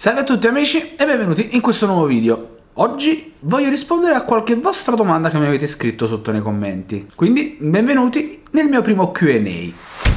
Salve a tutti amici e benvenuti in questo nuovo video. Oggi voglio rispondere a qualche vostra domanda che mi avete scritto sotto nei commenti. Quindi benvenuti nel mio primo Q&A.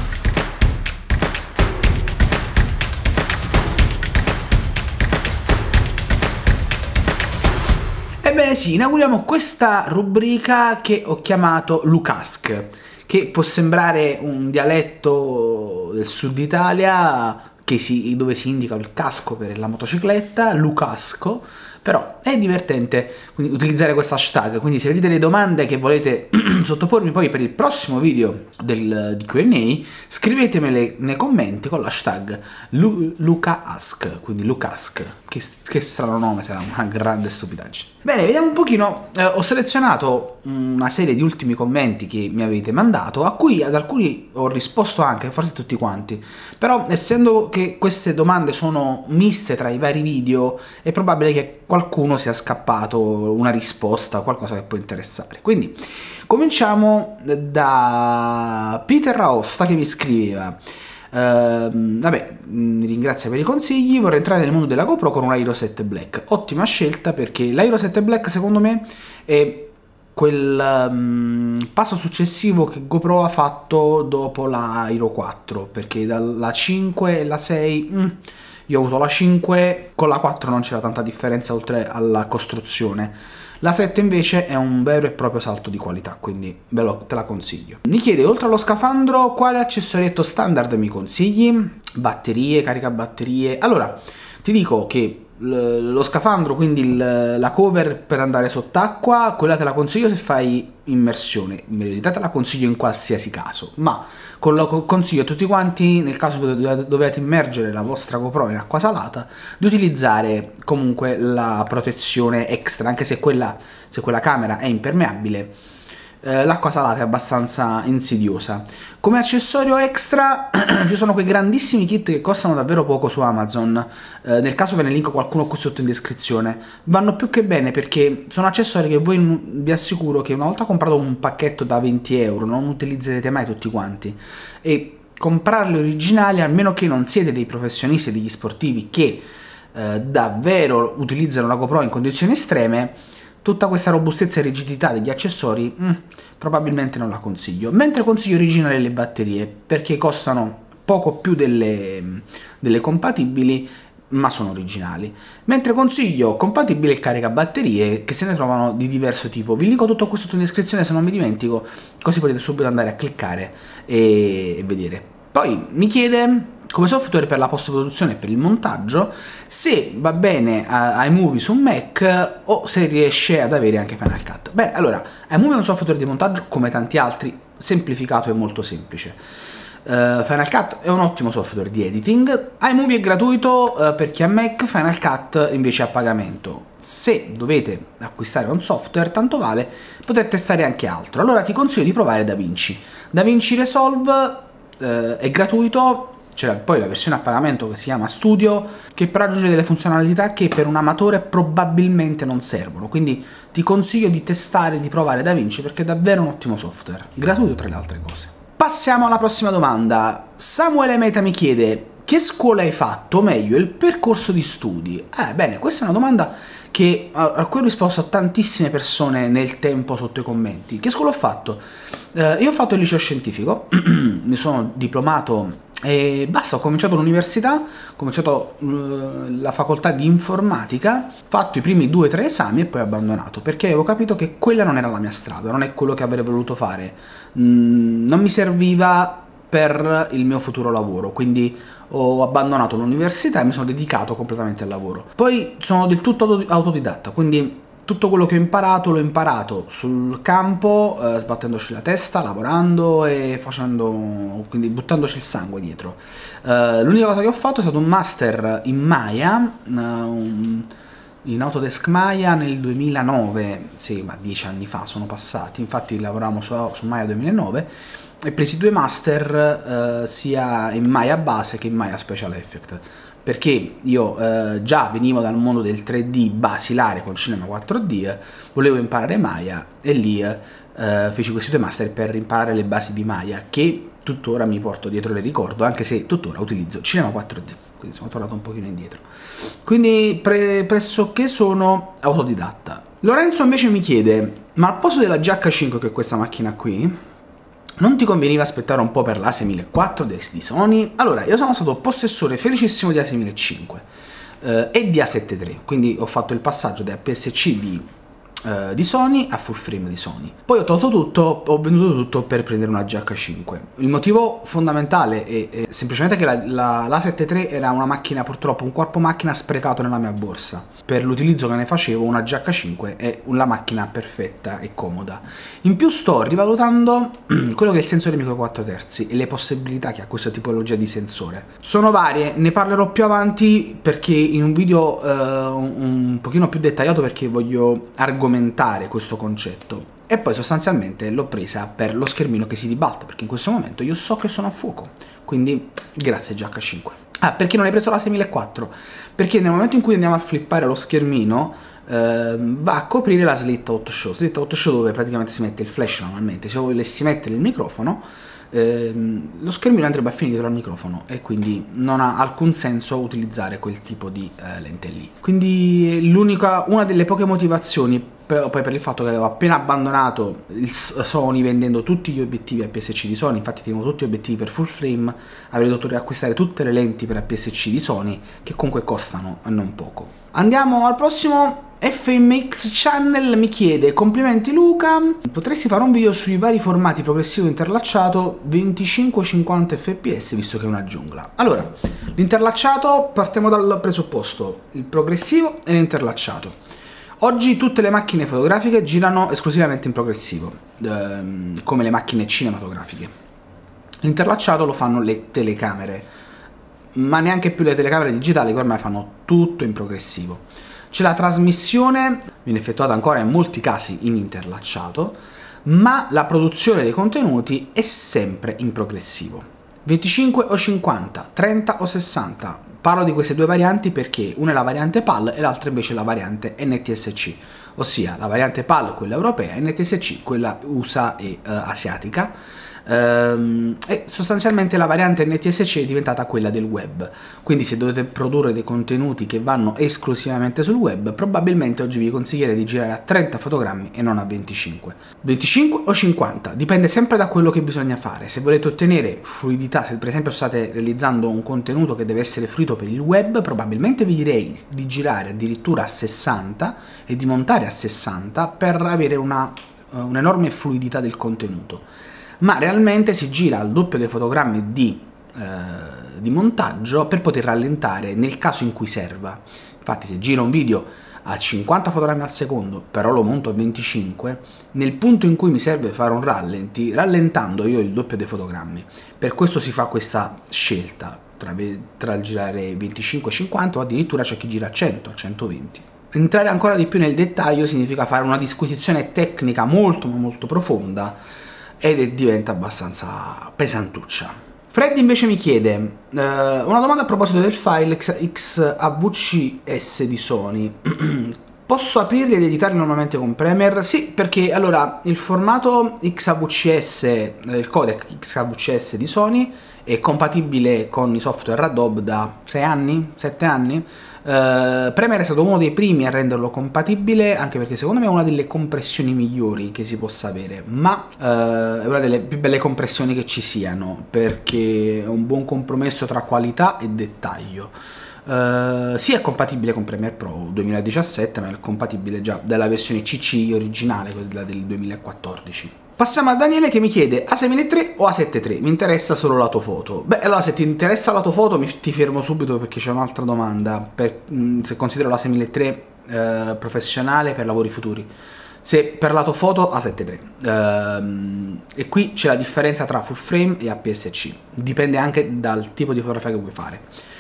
Ebbene sì, inauguriamo questa rubrica che ho chiamato Lucasc, che può sembrare un dialetto del sud Italia dove si indica il casco per la motocicletta, Lucasco, però è divertente utilizzare questo hashtag, quindi se avete delle domande che volete sottopormi poi per il prossimo video di Q&A, scrivetemele nei commenti con l'hashtag LucaAsk, quindi Lucasc, che strano nome, sarà una grande stupidaggine. Bene, vediamo un pochino, ho selezionato una serie di ultimi commenti che mi avete mandato, ad alcuni ho risposto anche, forse tutti quanti, però essendo che queste domande sono miste tra i vari video, è probabile che qualcuno sia scappato una risposta, qualcosa che può interessare. Quindi cominciamo da Peter Raosta che mi scriveva: mi ringrazia per i consigli, vorrei entrare nel mondo della GoPro con una Hero 7 Black. Ottima scelta, perché la Hero 7 Black secondo me è quel passo successivo che GoPro ha fatto dopo la Hero 4, perché dalla 5 e la 6 io ho avuto la 5, con la 4 non c'era tanta differenza oltre alla costruzione. La 7 invece è un vero e proprio salto di qualità, quindi te la consiglio. Mi chiede, oltre allo scafandro, quale accessorietto standard mi consigli? Batterie, caricabatterie. Allora, ti dico che lo scafandro, quindi la cover per andare sott'acqua, quella te la consiglio se fai immersione. In verità te la consiglio in qualsiasi caso, ma consiglio a tutti quanti, nel caso che dovete immergere la vostra GoPro in acqua salata, di utilizzare comunque la protezione extra, anche se quella camera è impermeabile. L'acqua salata è abbastanza insidiosa. Come accessorio extra ci sono quei grandissimi kit che costano davvero poco su Amazon, nel caso ve ne linko qualcuno qui sotto in descrizione. Vanno più che bene, perché sono accessori che voi, vi assicuro che una volta comprato un pacchetto da 20 euro non utilizzerete mai tutti quanti, e comprarli originali, almeno che non siete dei professionisti, degli sportivi che davvero utilizzano la GoPro in condizioni estreme, tutta questa robustezza e rigidità degli accessori probabilmente non la consiglio. Mentre consiglio originali le batterie, perché costano poco più delle compatibili, ma sono originali. Mentre consiglio compatibile e caricabatterie, che se ne trovano di diverso tipo. Vi linko tutto questo in descrizione se non mi dimentico, così potete subito andare a cliccare e vedere. Poi mi chiede, come software per la post-produzione e per il montaggio, se va bene iMovie su Mac o se riesce ad avere anche Final Cut. Bene, allora, iMovie è un software di montaggio come tanti altri, semplificato e molto semplice. Final Cut è un ottimo software di editing. iMovie è gratuito per chi ha Mac, Final Cut invece è a pagamento. Se dovete acquistare un software, tanto vale, potete testare anche altro. Allora ti consiglio di provare DaVinci. DaVinci Resolve è gratuito. C'è poi la versione a pagamento che si chiama Studio, che però aggiunge delle funzionalità che per un amatore probabilmente non servono, quindi ti consiglio di testare, di provare DaVinci, perché è davvero un ottimo software, gratuito tra le altre cose. Passiamo alla prossima domanda. Samuele Meta mi chiede: che scuola hai fatto, o meglio, il percorso di studi? Bene, questa è una domanda a cui ho risposto a tantissime persone nel tempo sotto i commenti. Che scuola ho fatto? Io ho fatto il liceo scientifico, mi sono diplomato e basta, ho cominciato l'università, ho cominciato la facoltà di informatica, fatto i primi 2 o 3 esami e poi ho abbandonato, perché avevo capito che quella non era la mia strada, non è quello che avrei voluto fare, non mi serviva per il mio futuro lavoro, quindi ho abbandonato l'università e mi sono dedicato completamente al lavoro. Poi sono del tutto autodidatta, quindi tutto quello che ho imparato l'ho imparato sul campo, sbattendoci la testa, lavorando e quindi buttandoci il sangue dietro. L'unica cosa che ho fatto è stato un master in Maya, in Autodesk Maya nel 2009, sì, ma 10 anni fa sono passati, infatti lavoravamo su Maya 2009, e presi 2 master sia in Maya base che in Maya Special Effect, perché io già venivo dal mondo del 3D basilare con Cinema 4D, volevo imparare Maya e lì feci questi 2 master per imparare le basi di Maya, che tuttora mi porto dietro le ricordo, anche se tuttora utilizzo Cinema 4D. quindi sono tornato un pochino indietro. Quindi pressoché sono autodidatta. Lorenzo invece mi chiede, ma al posto della GH5, che è questa macchina qui, non ti conveniva aspettare un po' per l'A6004 di Sony? Allora, io sono stato possessore felicissimo di A6005 e di A7 III, quindi ho fatto il passaggio da APS-C di Sony a full frame di Sony. Poi ho tolto tutto, ho venduto tutto per prendere una GH5. Il motivo fondamentale è semplicemente che l'A7 III era una macchina, purtroppo un corpo macchina sprecato nella mia borsa. Per l'utilizzo che ne facevo, una GH5 è la macchina perfetta e comoda. In più sto rivalutando quello che è il sensore micro 4 terzi e le possibilità che ha questa tipologia di sensore. Sono varie, ne parlerò più avanti perché in un video un pochino più dettagliato, perché voglio argomentare questo concetto. E poi sostanzialmente l'ho presa per lo schermino che si ribalta, perché in questo momento io so che sono a fuoco, quindi grazie GH5. Ah, perché non hai preso la 6004? Perché nel momento in cui andiamo a flippare lo schermino va a coprire la slitta hot show, dove praticamente si mette il flash normalmente. Se volessi mettere il microfono, lo schermino andrebbe a finire dal microfono e quindi non ha alcun senso utilizzare quel tipo di lente lì. Quindi una delle poche motivazioni poi per il fatto che avevo appena abbandonato il Sony vendendo tutti gli obiettivi APS-C di Sony, infatti tenevo tutti gli obiettivi per full frame, avrei dovuto riacquistare tutte le lenti per APS-C di Sony, che comunque costano non poco. Andiamo al prossimo. FMX Channel mi chiede: complimenti Luca, potresti fare un video sui vari formati progressivo interlacciato 25-50 fps, visto che è una giungla? Allora, l'interlacciato, partiamo dal presupposto, il progressivo e l'interlacciato. Oggi tutte le macchine fotografiche girano esclusivamente in progressivo, come le macchine cinematografiche. L'interlacciato lo fanno le telecamere, ma neanche più le telecamere digitali, che ormai fanno tutto in progressivo. C'è la trasmissione, viene effettuata ancora in molti casi in interlacciato, ma la produzione dei contenuti è sempre in progressivo. 25 o 50, 30 o 60. Parlo di queste due varianti perché una è la variante PAL e l'altra invece è la variante NTSC, ossia la variante PAL quella europea, NTSC quella USA e asiatica. E sostanzialmente la variante NTSC è diventata quella del web, quindi se dovete produrre dei contenuti che vanno esclusivamente sul web, probabilmente oggi vi consiglierei di girare a 30 fotogrammi e non a 25 o 50, dipende sempre da quello che bisogna fare. Se volete ottenere fluidità, se per esempio state realizzando un contenuto che deve essere fruito per il web, probabilmente vi direi di girare addirittura a 60 e di montare a 60 per avere un'enorme fluidità del contenuto. Ma realmente si gira al doppio dei fotogrammi di montaggio per poter rallentare nel caso in cui serva. Infatti se giro un video a 50 fotogrammi al secondo, però lo monto a 25, nel punto in cui mi serve fare un rallenti, rallentando io il doppio dei fotogrammi. Per questo si fa questa scelta tra il girare 25 e 50, o addirittura c'è chi gira a 100, a 120. Entrare ancora di più nel dettaglio significa fare una disquisizione tecnica molto molto profonda, ed diventa abbastanza pesantuccia. Fred invece mi chiede una domanda a proposito del file XAVCS di Sony. Posso aprirli ed editarli normalmente con Premiere? Sì, perché allora il formato XAVCS, il codec XAVCS di Sony è compatibile con i software Adobe da 6 anni, 7 anni. Premiere è stato uno dei primi a renderlo compatibile, anche perché secondo me è una delle compressioni migliori che si possa avere, ma è una delle più belle compressioni che ci siano, perché è un buon compromesso tra qualità e dettaglio. Sì, è compatibile con Premiere Pro 2017, ma è compatibile già dalla versione CC originale, quella del 2014. Passiamo a Daniele che mi chiede A6003 o A7 III? Mi interessa solo lato foto. Beh, allora se ti interessa lato foto ti fermo subito perché c'è un'altra domanda, se considero la A6003 professionale per lavori futuri. Se per lato foto A7 III. E qui c'è la differenza tra full frame e APS-C, dipende anche dal tipo di fotografia che vuoi fare.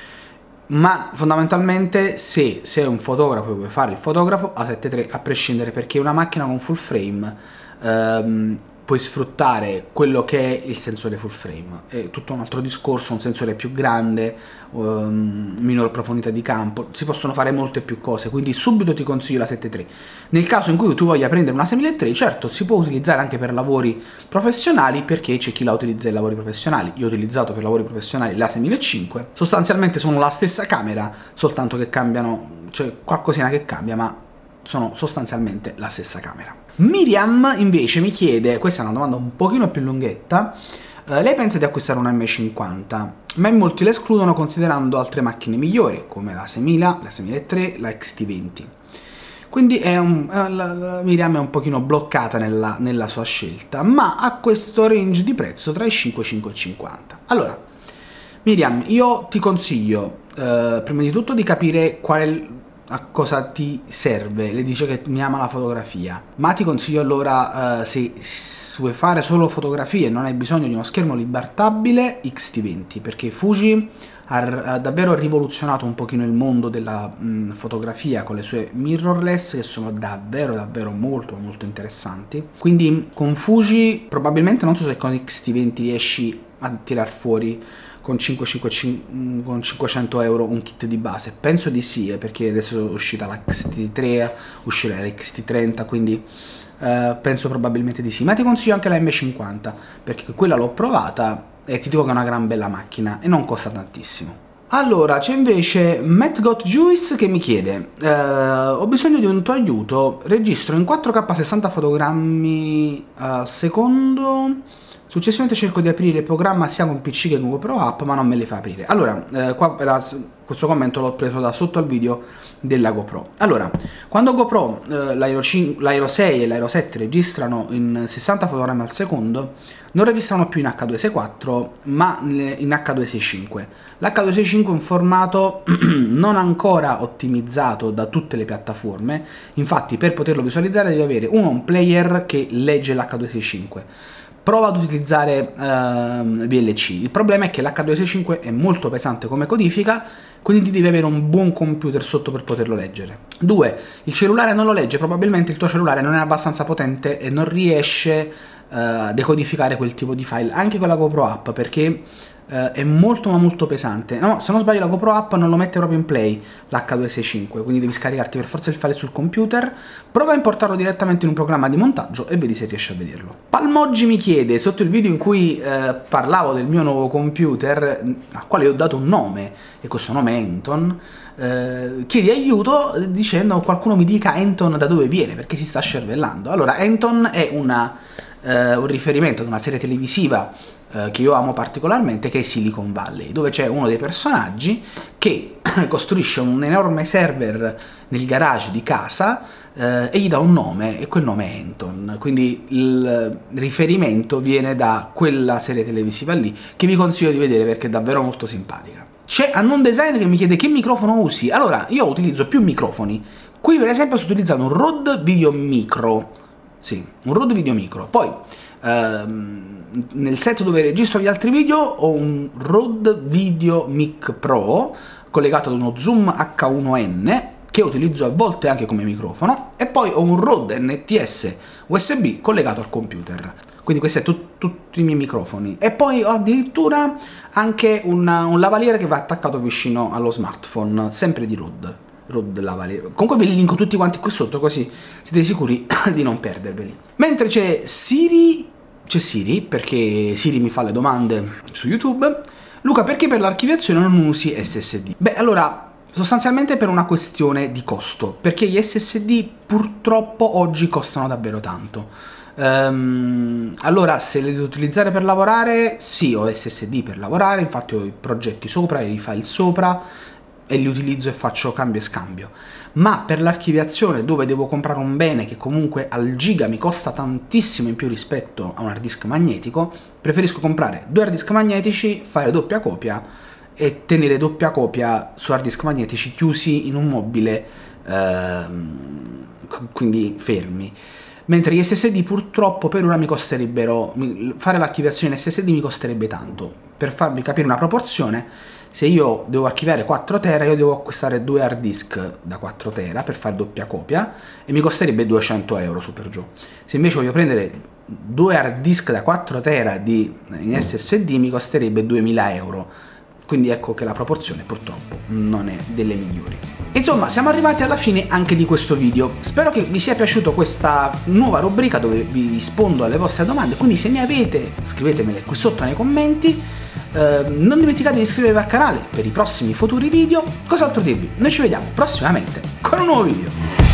Ma fondamentalmente se sei un fotografo e vuoi fare il fotografo, A7 III a prescindere, perché una macchina con full frame puoi sfruttare quello che è il sensore full frame. È tutto un altro discorso, un sensore più grande, minor profondità di campo, si possono fare molte più cose, quindi subito ti consiglio la 7 III. Nel caso in cui tu voglia prendere una 6000 III, certo si può utilizzare anche per lavori professionali, perché c'è chi la utilizza in lavori professionali. Io ho utilizzato per lavori professionali la 6500, sostanzialmente sono la stessa camera, soltanto che cambiano, cioè qualcosina che cambia, ma sono sostanzialmente la stessa camera. Miriam invece mi chiede, questa è una domanda un pochino più lunghetta, lei pensa di acquistare una M50, ma in molti la escludono considerando altre macchine migliori, come la 6000, la 6003, la XT20. Quindi Miriam è un pochino bloccata nella sua scelta, ma ha questo range di prezzo tra i 5 e i 5,50. Allora, Miriam, io ti consiglio, prima di tutto, di capire a cosa ti serve. Le dice che mi ama la fotografia, ma ti consiglio allora, se vuoi fare solo fotografie e non hai bisogno di uno schermo libartabile, XT20, perché Fuji ha davvero rivoluzionato un pochino il mondo della fotografia con le sue mirrorless, che sono davvero molto interessanti. Quindi con Fuji probabilmente, non so se con XT20 riesci a tirar fuori con 500 euro un kit di base. Penso di sì, perché adesso è uscita la XT3, uscirà la XT30, quindi penso probabilmente di sì. Ma ti consiglio anche la M50, perché quella l'ho provata e ti dico che è una gran bella macchina e non costa tantissimo. Allora, c'è invece Matt Got Juice che mi chiede: ho bisogno di un tuo aiuto, registro in 4K 60 fotogrammi al secondo. Successivamente cerco di aprire il programma sia con PC che con GoPro App, ma non me li fa aprire. Allora, questo commento l'ho preso da sotto al video della GoPro. Allora, quando GoPro, l'Aero 6 e l'Aero 7 registrano in 60 fotogrammi al secondo, non registrano più in H264, ma in H265. L'H265 è un formato non ancora ottimizzato da tutte le piattaforme, infatti per poterlo visualizzare devi avere un player che legge l'H265. Prova ad utilizzare VLC. Il problema è che l'H265 è molto pesante come codifica, quindi devi avere un buon computer sotto per poterlo leggere. 2. Il cellulare non lo legge, probabilmente il tuo cellulare non è abbastanza potente e non riesce a decodificare quel tipo di file, anche con la GoPro App, perché è molto pesante. No, se non sbaglio la GoPro App non lo mette proprio in play l'H265, quindi devi scaricarti per forza il file sul computer. Prova a importarlo direttamente in un programma di montaggio e vedi se riesci a vederlo. Palmoggi mi chiede, sotto il video in cui parlavo del mio nuovo computer, al quale ho dato un nome, e questo nome è Anton, chiedi aiuto dicendo: qualcuno mi dica Anton da dove viene, perché si sta scervellando. Allora, Anton è un riferimento ad una serie televisiva che io amo particolarmente, che è Silicon Valley, dove c'è uno dei personaggi che costruisce un enorme server nel garage di casa e gli dà un nome, e quel nome è Anton. Quindi il riferimento viene da quella serie televisiva lì, che vi consiglio di vedere perché è davvero molto simpatica. C'è Unknown Design che mi chiede: che microfono usi? Allora, io utilizzo più microfoni. Qui per esempio sto utilizzando un Rode Video Micro. Sì, un Rode Video Micro. Poi nel set dove registro gli altri video ho un Rode Video Mic Pro collegato ad uno Zoom H1N che utilizzo a volte anche come microfono, e poi ho un Rode NTS USB collegato al computer. Quindi questi sono tutti i miei microfoni. E poi ho addirittura anche un lavaliere che va attaccato vicino allo smartphone, sempre di Rode lavaliere. Comunque ve li linko tutti quanti qui sotto, così siete sicuri di non perderveli. Mentre c'è Siri, perché Siri mi fa le domande su YouTube. Luca, perché per l'archiviazione non usi SSD? Beh, allora, sostanzialmente per una questione di costo, perché gli SSD purtroppo oggi costano davvero tanto. Allora, se li devo utilizzare per lavorare, sì, ho SSD per lavorare, infatti ho i progetti sopra, i file sopra, e li utilizzo e faccio cambio e scambio. Ma per l'archiviazione, dove devo comprare un bene che comunque al giga mi costa tantissimo in più rispetto a un hard disk magnetico, preferisco comprare 2 hard disk magnetici, fare doppia copia e tenere doppia copia su hard disk magnetici chiusi in un mobile, quindi fermi. Mentre gli SSD purtroppo per ora mi costerebbero, fare l'archiviazione SSD mi costerebbe tanto. Per farvi capire una proporzione, se io devo archiviare 4 tera, io devo acquistare 2 hard disk da 4 tera per fare doppia copia e mi costerebbe 200 euro su per giù. Se invece voglio prendere 2 hard disk da 4 tera in SSD mi costerebbe 2000 euro. Quindi ecco che la proporzione purtroppo non è delle migliori. Insomma, siamo arrivati alla fine anche di questo video. Spero che vi sia piaciuta questa nuova rubrica dove vi rispondo alle vostre domande, quindi se ne avete scrivetemele qui sotto nei commenti. Non dimenticate di iscrivervi al canale per i prossimi futuri video. Cos'altro dirvi? Noi ci vediamo prossimamente con un nuovo video.